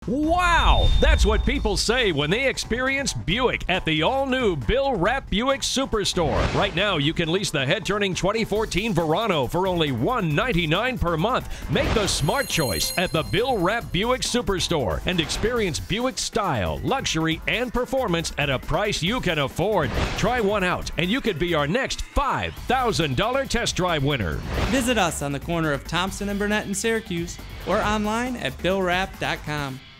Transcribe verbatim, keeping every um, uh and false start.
Wow! That's what people say when they experience Buick at the all-new Bill Rapp Buick Superstore. Right now, you can lease the head-turning twenty fourteen Verano for only one hundred ninety-nine dollars per month. Make the smart choice at the Bill Rapp Buick Superstore and experience Buick style, luxury, and performance at a price you can afford. Try one out, and you could be our next five thousand dollar test drive winner. Visit us on the corner of Thompson and Burnet in Syracuse or online at bill rapp dot com.